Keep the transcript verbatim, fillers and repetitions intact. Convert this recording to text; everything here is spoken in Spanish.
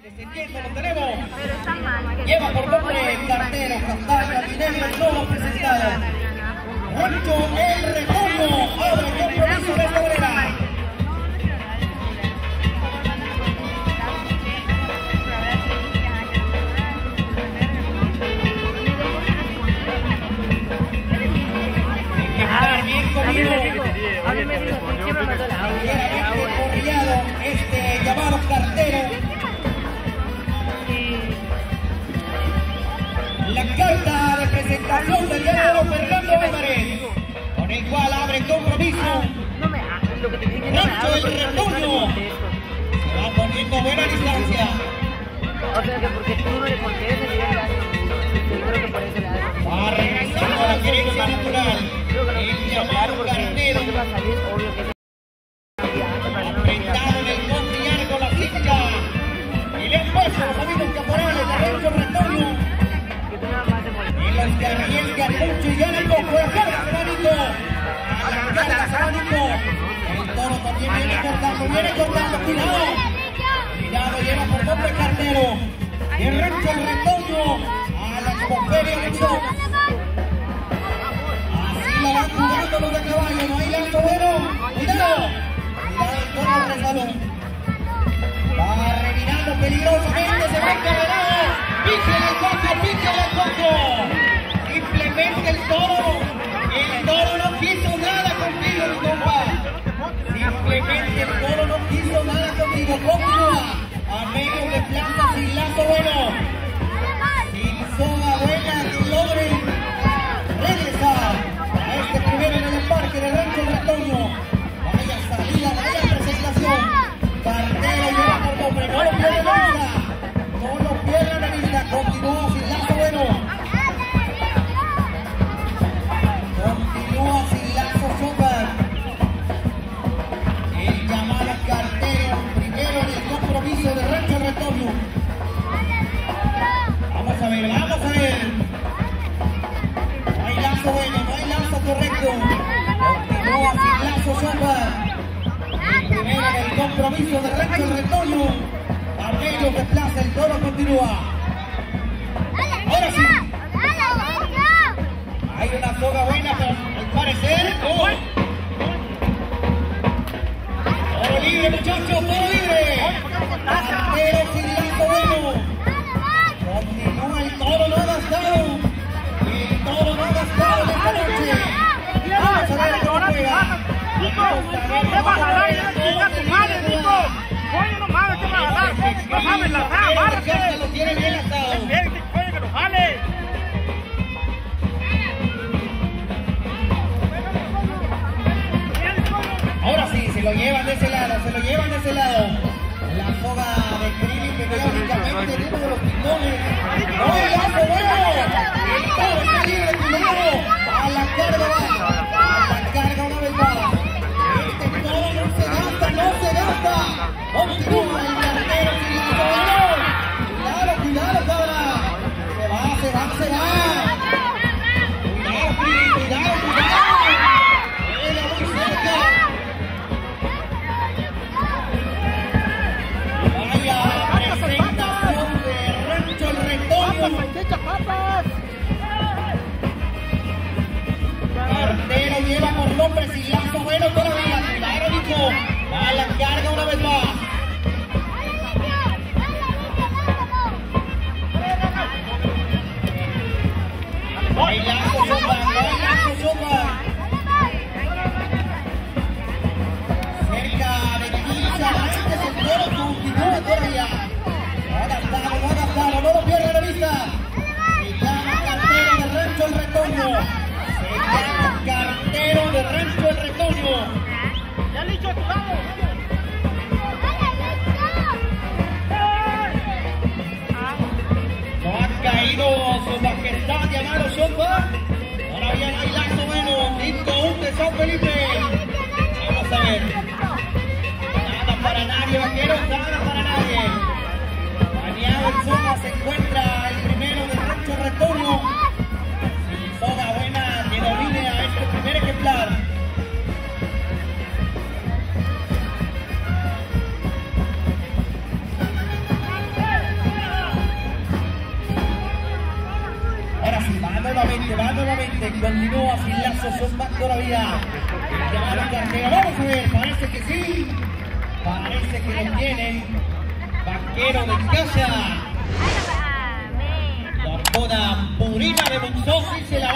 Descendiente lo tenemos. Lleva por nombre Cartero, Castaña, Dinero, todos presentados. Rancho El Retoño abre el compromiso de esta manera. Este llamado Cartero, la carta de presentación del ganadero Fernando Álvarez, con el cual abre el compromiso. Rancho El Retoño se va poniendo buena distancia. O sea que porque tú no le contestas, yo creo que por eso le das. Va regresando la querencia natural. El llamado Cartero. Apretaron el contillar con la cinta. Y le han puesto los amigos caporales de Rancho El Retoño. En los que arriesgan mucho y ganan con fuerza de abanico. A la cara de abanico. El toro también viene cortando, viene cortando. Cuidado. Cuidado, lleva por nombre Cartero. Y el Rancho El Retoño a la Expoferia de Choc. Así la van jugando los de caballo. No hay lanzo bueno. Cuidado. Cuidado el toro resbalón. Va revirando peligrosamente. Se va encadenado. Píquele el coco, píquele el coco. Simplemente el toro. El toro no quiso nada contigo, mi compa. Simplemente el toro no quiso nada contigo. Continúa. A medio de plaza sin lazo bueno. Sin soga buena, que logren regresar a este primero en el parque del Rancho El Retoño. Vaya salida, vaya presentación. Cartero lleva por nombre, no lo pierde la vista. No lo pierde la vista. Continúa sin lazo bueno. Continúa sin lazo super. El llamado Cartero, primero en el compromiso de Rancho El Retoño. Vamos a ver, vamos a ver. No hay lazo bueno, no hay lazo correcto. Continúa sin lazo super. El primero en el compromiso de Rancho El Retoño. A medio de plaza, el toro continúa. Ahora sí. Hay una soga buena, pero al parecer. ¡Oh! Toro libre, muchachos, toro libre. Cartero sin lazo bueno. Continúa el toro, no ha gastado. El toro no ha gastado en esta noche. Vamos a ver cómo juega. ¿Qué va a jalar? ¡Chica tu madre, Nico! ¡Coño, no mames, qué va a jalar! ¡No sabes la nada, amárrate! Lo tiene bien atado. ¡Coño, que lo jale! Ahora sí, se lo llevan de ese lado, se lo llevan de ese lado. La soga de Krili que queda únicamente en uno de los picones. ¡No hay lazo bueno! El toro está libre, cuidado. A la carga va. A la carga una vez más. Este toro no se gasta, no se gasta. Continúa el Cartero sin lazo bueno. Cuidado, cuidado, cabra. Se va, se va, se va. Cuidado, Krili, cuidado, cuidado. Llega muy cerca. Presentación de Rancho El Retoño. Cartero lleva por nombre sin lazo bueno todavía. Cuidado, Nico. Va a la carga una vez más. No hay lazo sopa, no hay lazo sopa. Cerca de quince antes el toro continúa todavía. No ha gastado, no ha gastado, no lo pierde la vista. Se llama Cartero de Rancho El Retoño. Se llama Cartero de Rancho El Retoño. ¡Ya listo a tu lado! No ha caído su majestad llamado Sopa. Todavía no hay lazo bueno. cinco uno de San Felipe. Vamos a ver. Nada para nadie, vaquero, nada para nadie. Baneado en zona se encuentra el primero de Rancho El Retoño. Sin soga buena que domine a este primer ejemplar. nuevamente, va nuevamente, continúa sin lazo, son más todavía. Que va la cartera, vamos a ver, parece que sí, parece que lo tienen. Vaquero de casa. La boda Purina de Monzón y se la